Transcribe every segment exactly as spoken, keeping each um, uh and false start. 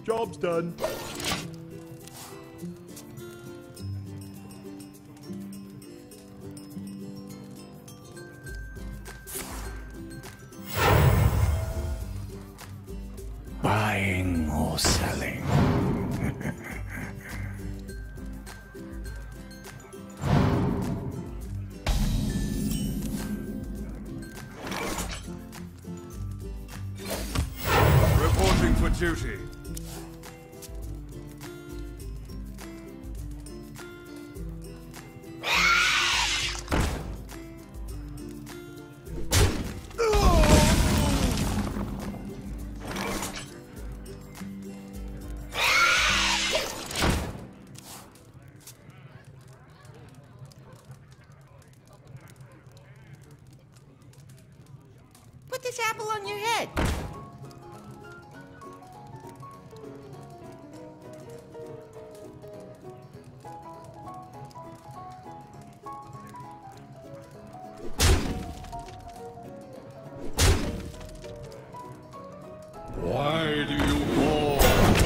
Job's done. Buying or selling? Reporting for duty. Put this apple on your head. Why do you call?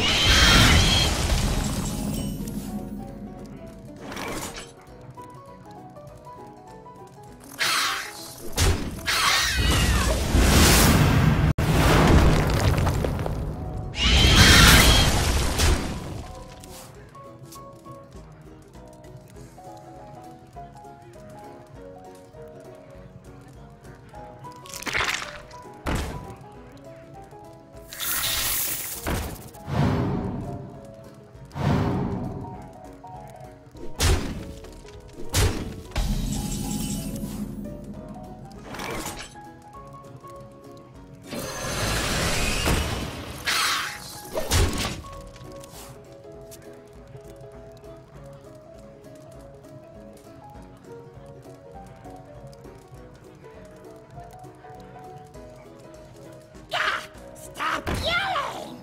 Stop yelling!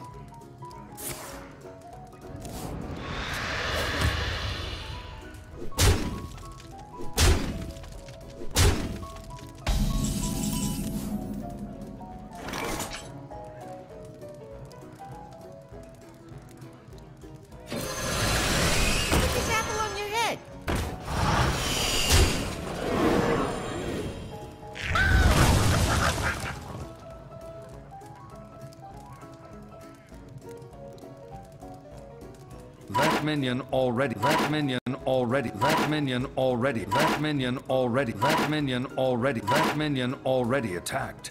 Put this apple on your head. That minion already, that minion already, that minion already, that minion already, that minion already, that minion already attacked.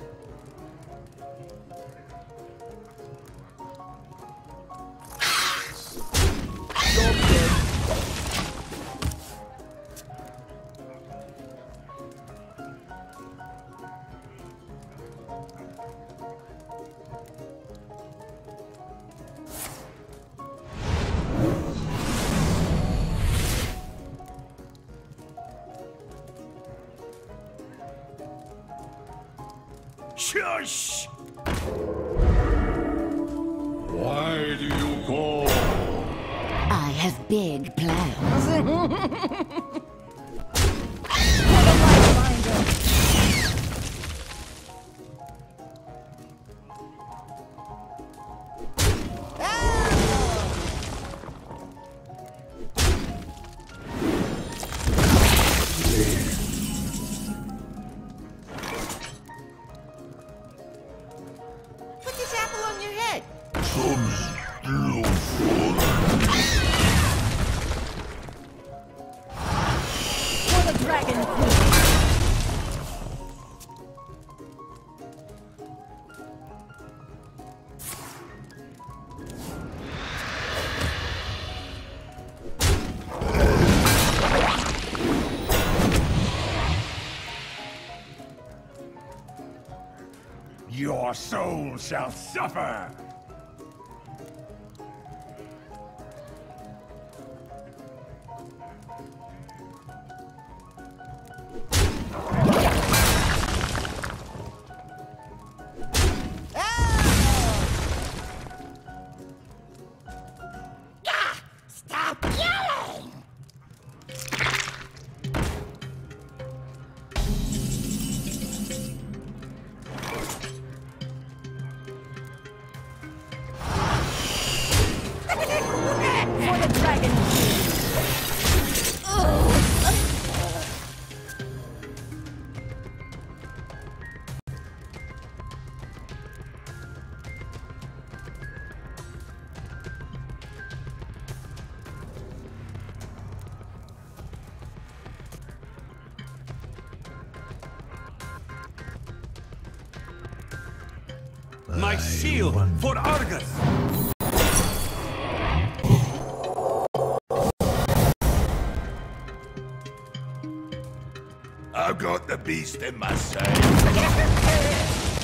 Shush! Why do you call? I have big plans. Put this apple on your head. Some still For the dragon queen. Your soul shall suffer! Stop yelling! dragon queen. Oh. My shield for Argus! I've got the beast in my sight.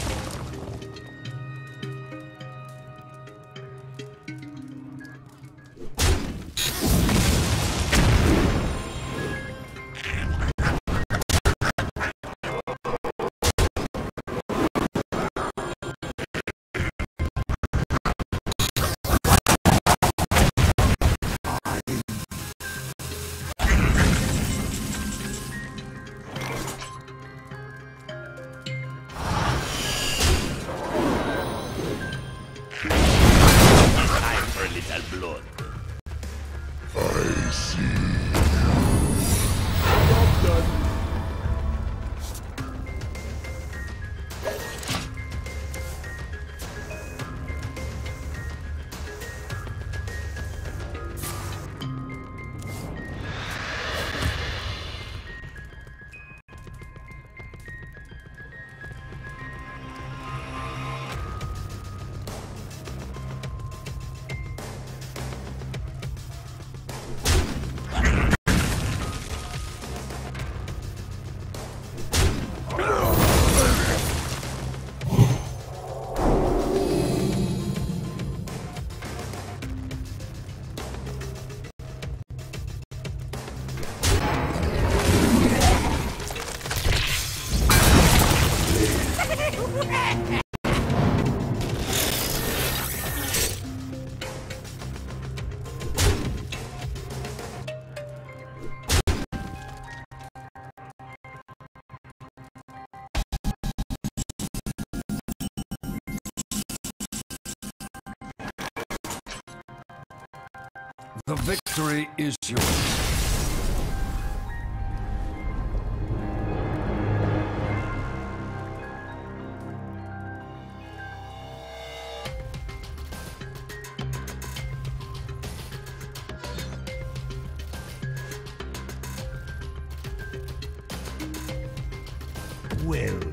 Blood. I see. Job done. The victory is yours. Well